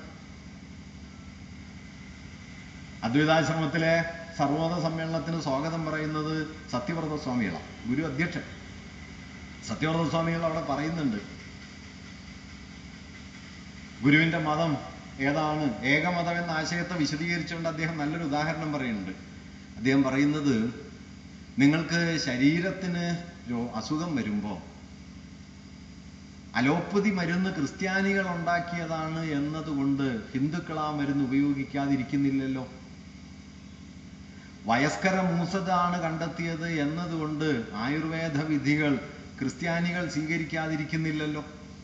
A: അദ്വൈതാശ്രമത്തിലെ സർവമത സമ്മേളനത്തിന് സ്വാഗതം പറയുന്നത് സത്യവ്രത സ്വാമികളാണ്, ഗുരു അധ്യക്ഷൻ. സത്യവ്രത സ്വാമികൾ അവിടെ പറയുന്നുണ്ട്, ഗുരുവിന്റെ മതം ഏതാണ്, ഏകമതം എന്ന ആശയത്തെ വിശദീകരിച്ചുകൊണ്ട് അദ്ദേഹം നല്ലൊരു ഉദാഹരണം പറയുന്നുണ്ട്. അദ്ദേഹം പറയുന്നത്, നിങ്ങൾക്ക് ശരീരത്തിന് അസുഖം വരുമ്പോൾ അലോപ്പതി മരുന്ന് ക്രിസ്ത്യാനികൾ ഉണ്ടാക്കിയതാണ് എന്നതുകൊണ്ട് ഹിന്ദുക്കൾ ആ മരുന്ന് ഉപയോഗിക്കാതിരിക്കുന്നില്ലല്ലോ. വയസ്കര മൂസതാണ് കണ്ടെത്തിയത് എന്നതുകൊണ്ട് ആയുർവേദ വിധികൾ ക്രിസ്ത്യാനികൾ സ്വീകരിക്കാതിരിക്കുന്നില്ലല്ലോ.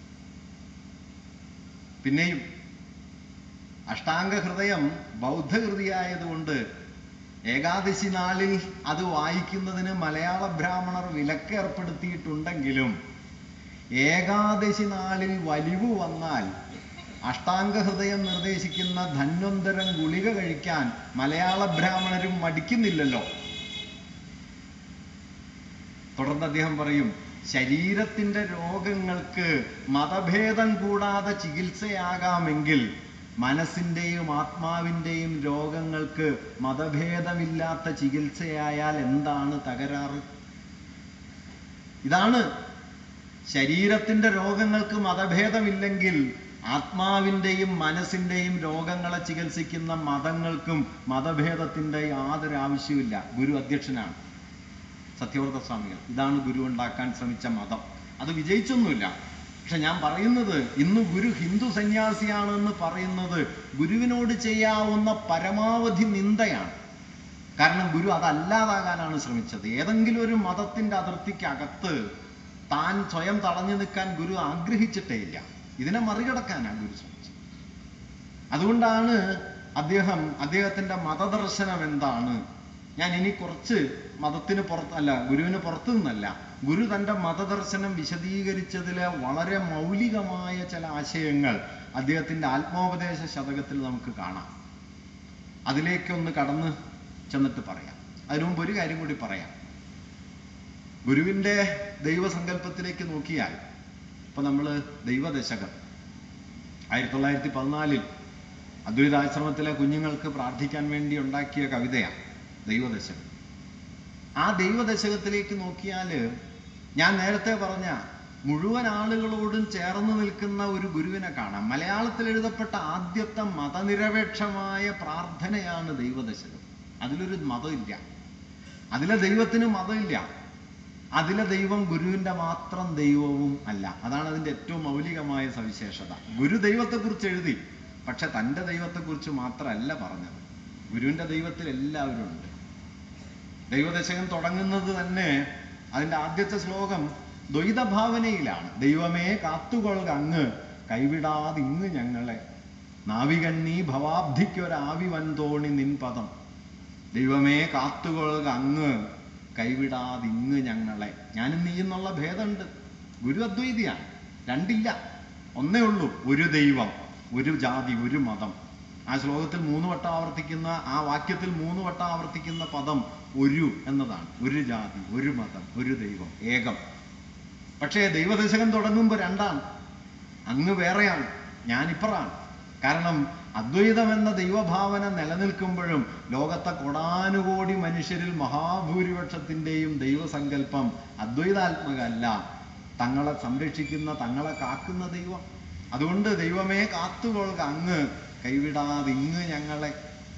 A: പിന്നെയും അഷ്ടാംഗ ഹൃദയം ബൗദ്ധകൃതിയായതുകൊണ്ട് ഏകാദശി നാളിൽ അത് വായിക്കുന്നതിന് മലയാള ബ്രാഹ്മണർ വിലക്ക് ഏർപ്പെടുത്തിയിട്ടുണ്ടെങ്കിലും ഏകാദശി നാളിൽ വലിവ് വന്നാൽ അഷ്ടാംഗ ഹൃദയം നിർദ്ദേശിക്കുന്ന ധന്വന്തരം ഗുളിക കഴിക്കാൻ മലയാള ബ്രാഹ്മണരും മടിക്കുന്നില്ലല്ലോ. തുടർന്ന് അദ്ദേഹം പറയും, ശരീരത്തിന്റെ രോഗങ്ങൾക്ക് മതഭേദം കൂടാതെ ചികിത്സയാകാമെങ്കിൽ മനസ്സിന്റെയും ആത്മാവിന്റെയും രോഗങ്ങൾക്ക് മതഭേദമില്ലാത്ത ചികിത്സയായാൽ എന്താണ് തകരാറ്? ഇതാണ്, ശരീരത്തിന്റെ രോഗങ്ങൾക്ക് മതഭേദമില്ലെങ്കിൽ ആത്മാവിന്റെയും മനസ്സിന്റെയും രോഗങ്ങളെ ചികിത്സിക്കുന്ന മതങ്ങൾക്കും മതഭേദത്തിന്റെ യാതൊരു ആവശ്യമില്ല. ഗുരു അധ്യക്ഷനാണ്, സത്യവ്രത സ്വാമികൾ. ഇതാണ് ഗുരു ഉണ്ടാക്കാൻ ശ്രമിച്ച മതം. അത് വിജയിച്ചൊന്നുമില്ല. പക്ഷെ ഞാൻ പറയുന്നത്, ഇന്ന് ഗുരു ഹിന്ദു സന്യാസിയാണെന്ന് പറയുന്നത് ഗുരുവിനോട് ചെയ്യാവുന്ന പരമാവധി നിന്ദയാണ്. കാരണം ഗുരു അതല്ലാതാകാനാണ് ശ്രമിച്ചത്. ഏതെങ്കിലും ഒരു മതത്തിന്റെ അതിർത്തിക്കകത്ത് താൻ സ്വയം തടഞ്ഞു നിൽക്കാൻ ഗുരു ആഗ്രഹിച്ചിട്ടേ ഇല്ല. ഇതിനെ മറികടക്കാനാണ് ഗുരു ശ്രമിച്ചത്. അതുകൊണ്ടാണ് അദ്ദേഹം അദ്ദേഹത്തിന്റെ മതദർശനം എന്താണ്, ഞാൻ ഇനി കുറച്ച് മതത്തിന് പുറത്ത് അല്ല ഗുരുവിന് പുറത്തു നിന്നല്ല, ഗുരു തൻ്റെ മതദർശനം വിശദീകരിച്ചതിലെ വളരെ മൗലികമായ ചില ആശയങ്ങൾ അദ്ദേഹത്തിൻ്റെ ആത്മോപദേശ ശതകത്തിൽ നമുക്ക് കാണാം. അതിലേക്കൊന്ന് കടന്ന് ചെന്നിട്ട് പറയാം. അതിനു മുമ്പ് ഒരു കാര്യം കൂടി പറയാം. ഗുരുവിൻ്റെ ദൈവസങ്കല്പത്തിലേക്ക് നോക്കിയാൽ ഇപ്പൊ നമ്മൾ ദൈവദശകം ആയിരത്തി തൊള്ളായിരത്തി പതിനാലിൽ അദ്വൈതാശ്രമത്തിലെ കുഞ്ഞുങ്ങൾക്ക് പ്രാർത്ഥിക്കാൻ വേണ്ടി ഉണ്ടാക്കിയ കവിതയാണ് ദൈവദശകം. ആ ദൈവദശകത്തിലേക്ക് നോക്കിയാൽ ഞാൻ നേരത്തെ പറഞ്ഞ മുഴുവൻ ആളുകളോടും ചേർന്ന് നിൽക്കുന്ന ഒരു ഗുരുവിനെ കാണാം. മലയാളത്തിൽ എഴുതപ്പെട്ട ആദ്യത്തെ മതനിരപേക്ഷമായ പ്രാർത്ഥനയാണ് ദൈവദശകം. അതിലൊരു മതമില്ല, അതിലെ ദൈവത്തിന് മതമില്ല. അതിലെ ദൈവം ഗുരുവിൻ്റെ മാത്രം ദൈവവും അല്ല. അതാണ് അതിൻ്റെ ഏറ്റവും മൗലികമായ സവിശേഷത. ഗുരു ദൈവത്തെക്കുറിച്ച് എഴുതി, പക്ഷെ തൻ്റെ ദൈവത്തെക്കുറിച്ച് മാത്രമല്ല പറഞ്ഞത്. ഗുരുവിൻ്റെ ദൈവത്തിൽ എല്ലാവരും ഉണ്ട്. ദൈവദശകം തുടങ്ങുന്നത് തന്നെ അതിൻ്റെ ആദ്യത്തെ ശ്ലോകം ദ്വൈതഭാവനയിലാണ്. ദൈവമേ കാത്തുകൊള്ളുക അങ്ങ് കൈവിടാതിങ്ങ് ഞങ്ങളെ, നാവികണ്ണീ ഭവാബ്ധിക്കൊരാവി വൻതോണി നിൻ പദം. ദൈവമേ കാത്തുകൊള്ളുക അങ്ങ് കൈവിടാതിങ്ങ് ഞങ്ങളെ. ഞാനും നീ എന്നുള്ള ഭേദമുണ്ട്. ഗുരു അദ്വൈതിയാണ്, രണ്ടില്ല, ഒന്നേ ഉള്ളൂ, ഒരു ദൈവം, ഒരു ജാതി, ഒരു മതം. ആ ശ്ലോകത്തിൽ മൂന്ന് വട്ടം ആവർത്തിക്കുന്ന, ആ വാക്യത്തിൽ മൂന്ന് വട്ടം ആവർത്തിക്കുന്ന പദം ഒരു എന്നതാണ്. ഒരു ജാതി, ഒരു മതം, ഒരു ദൈവം, ഏകം. പക്ഷേ ദൈവദശകം തുടങ്ങുമ്പോൾ രണ്ടാണ്. അങ്ങ് വേറെയാണ്, ഞാനിപ്പറാണ്. കാരണം അദ്വൈതം എന്ന ദൈവഭാവന നിലനിൽക്കുമ്പോഴും ലോകത്തെ കൊടാനുകോടി മനുഷ്യരിൽ മഹാഭൂരിപക്ഷത്തിൻ്റെയും ദൈവസങ്കല്പം അദ്വൈതാത്മകമല്ല, തങ്ങളെ സംരക്ഷിക്കുന്ന, തങ്ങളെ കാക്കുന്ന ദൈവം. അതുകൊണ്ട് ദൈവമേ കാത്തുകൊള്ളുക അങ്ങ് കൈവിടാതിങ്ങ് ഞങ്ങളെ.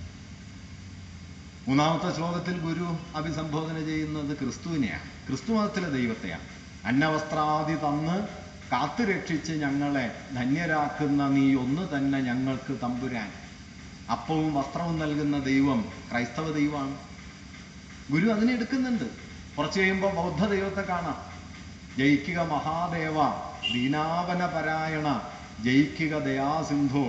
A: മൂന്നാമത്തെ ശ്ലോകത്തിൽ ഗുരു അഭിസംബോധന ചെയ്യുന്നത് ക്രിസ്തുവിനെയാണ്, ക്രിസ്തു മതത്തിലെ ദൈവത്തെയാണ്. അന്നവസ്ത്രാദി തന്ന് കാത്തു രക്ഷിച്ച് ഞങ്ങളെ ധന്യരാക്കുന്ന നീ ഒന്ന് തന്നെ ഞങ്ങൾക്ക് തമ്പുരാൻ. അപ്പവും വസ്ത്രവും നൽകുന്ന ദൈവം ക്രൈസ്തവ ദൈവമാണ്. ഗുരു അതിനെ എടുക്കുന്നുണ്ട്. കുറച്ച് കഴിയുമ്പോൾ ബൗദ്ധ ദൈവത്തെ കാണാം. ജയിക്കുക മഹാദേവ ദീനാവന പരായണ ജയിക്കുക ദയാസിന്ധു.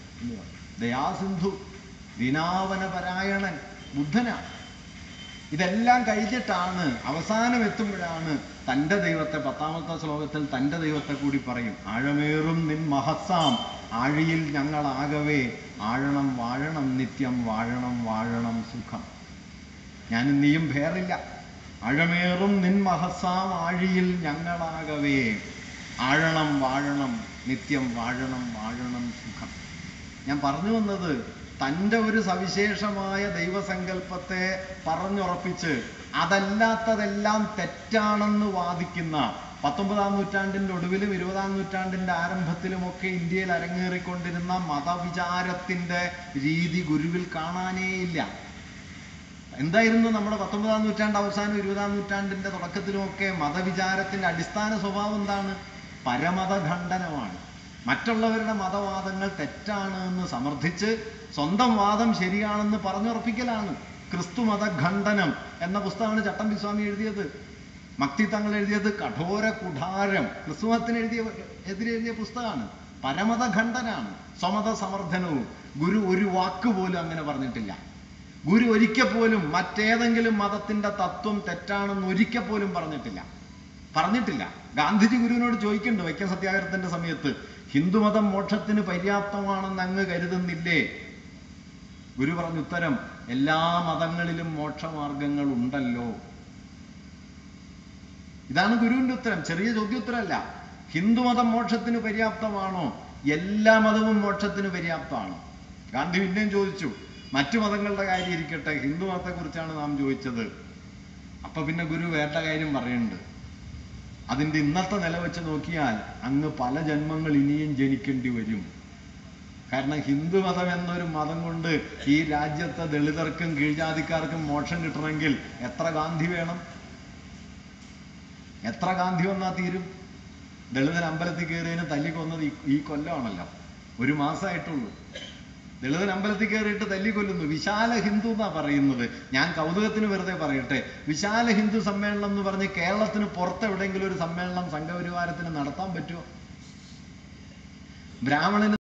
A: ദയാസിന്ധു, ദീനാവന പരായണൻ ബുദ്ധനാണ്. ഇതെല്ലാം കഴിഞ്ഞിട്ടാണ് അവസാനം എത്തുമ്പോഴാണ് തൻ്റെ ദൈവത്തെ, പത്താമത്തെ ശ്ലോകത്തിൽ തൻ്റെ ദൈവത്തെ കൂടി പറയും. ആഴമേറും നിൻ മഹസാം ആഴിയിൽ ഞങ്ങളാകവേ ആഴണം വാഴണം നിത്യം വാഴണം വാഴണം സുഖം. ഞാനും നീയും വേറില്ല. ആഴമേറും നിൻ മഹസാം ആഴിയിൽ ഞങ്ങളാകവേ ആഴണം വാഴണം നിത്യം വാഴണം വാഴണം സുഖം. ഞാൻ പറഞ്ഞു വന്നത് തൻ്റെ ഒരു സവിശേഷമായ ദൈവസങ്കല്പത്തെ പറഞ്ഞുറപ്പിച്ച് അതല്ലാത്തതെല്ലാം തെറ്റാണെന്ന് വാദിക്കുന്ന, പത്തൊമ്പതാം നൂറ്റാണ്ടിൻ്റെ ഒടുവിലും ഇരുപതാം നൂറ്റാണ്ടിൻ്റെ ആരംഭത്തിലുമൊക്കെ ഇന്ത്യയിൽ അരങ്ങേറിക്കൊണ്ടിരുന്ന മതവിചാരത്തിൻ്റെ രീതി ഗുരുവിൽ കാണാനേയില്ല. എന്തായിരുന്നു നമ്മുടെ പത്തൊമ്പതാം നൂറ്റാണ്ട് അവസാനം ഇരുപതാം നൂറ്റാണ്ടിൻ്റെ തുടക്കത്തിലുമൊക്കെ മതവിചാരത്തിൻ്റെ അടിസ്ഥാന സ്വഭാവം എന്താണ്? പരമത ഖണ്ഡനമാണ്. മറ്റുള്ളവരുടെ മതവാദങ്ങൾ തെറ്റാണ് എന്ന് സമർത്ഥിച്ച് സ്വന്തം വാദം ശരിയാണെന്ന് പറഞ്ഞുറപ്പിക്കലാണ്. ക്രിസ്തു മതഖണ്ഡനം എന്ന പുസ്തകമാണ് ചട്ടമ്പി സ്വാമി എഴുതിയത്. മക്തി തങ്ങൾ എഴുതിയത് കഠോര കുഠാരം, ക്രിസ്തുമതത്തിന് എഴുതിയ എതിരെ എഴുതിയ പുസ്തകമാണ്. പരമത ഖണ്ഡനാണ്, സ്വമത സമർത്ഥനവും. ഗുരു ഒരു വാക്ക് പോലും അങ്ങനെ പറഞ്ഞിട്ടില്ല. ഗുരു ഒരിക്കൽ പോലും മറ്റേതെങ്കിലും മതത്തിന്റെ തത്വം തെറ്റാണെന്ന് ഒരിക്കൽ പോലും പറഞ്ഞിട്ടില്ല പറഞ്ഞിട്ടില്ല ഗാന്ധിജി ഗുരുവിനോട് ചോദിക്കുന്നുണ്ട് വൈക്കം സത്യാഗ്രഹത്തിന്റെ സമയത്ത്, ഹിന്ദുമതം മോക്ഷത്തിന് പര്യാപ്തമാണെന്ന് അങ്ങ് കരുതുന്നില്ലേ? ഗുരു പറഞ്ഞ ഉത്തരം, എല്ലാ മതങ്ങളിലും മോക്ഷമാർഗങ്ങൾ ഉണ്ടല്ലോ. ഇതാണ് ഗുരുവിന്റെ ഉത്തരം. ചെറിയ ചോദ്യോത്തരമല്ല. ഹിന്ദുമതം മോക്ഷത്തിന് പര്യാപ്തമാണോ? എല്ലാ മതവും മോക്ഷത്തിന് പര്യാപ്തമാണ്. ഗാന്ധി പിന്നെയും ചോദിച്ചു, മറ്റു മതങ്ങളുടെ കാര്യം ഇരിക്കട്ടെ, ഹിന്ദു മതത്തെ കുറിച്ചാണ് നാം ചോദിച്ചത്. അപ്പൊ പിന്നെ ഗുരു വേണ്ട കാര്യം പറയുന്നുണ്ട്. അതിൻ്റെ ഇന്നത്തെ നില വെച്ച് നോക്കിയാൽ അങ്ങ് പല ജന്മങ്ങൾ ഇനിയും ജനിക്കേണ്ടി വരും. കാരണം ഹിന്ദുമതം എന്നൊരു മതം കൊണ്ട് ഈ രാജ്യത്തെ ദളിതർക്കും കീഴ്ജാതിക്കാർക്കും മോക്ഷം കിട്ടണമെങ്കിൽ എത്ര ഗാന്ധി വേണം? എത്ര ഗാന്ധി വന്നാൽ തീരും? ദളിതൻ അമ്പലത്തിൽ കയറിയതിന് തല്ലിക്കൊന്നത് ഈ കൊല്ലമാണല്ലോ, ഒരു മാസമായിട്ടുള്ളൂ. ദളിതൻ അമ്പലത്തിൽ കയറിയിട്ട് തല്ലിക്കൊല്ലുന്നു. വിശാല ഹിന്ദു എന്നാ പറയുന്നത്. ഞാൻ കൗതുകത്തിന് വെറുതെ പറയട്ടെ, വിശാല ഹിന്ദു സമ്മേളനം എന്ന് പറഞ്ഞ് കേരളത്തിന് പുറത്ത് എവിടെയെങ്കിലും ഒരു സമ്മേളനം സംഘപരിവാരത്തിന് നടത്താൻ പറ്റുമോ? ബ്രാഹ്മണന്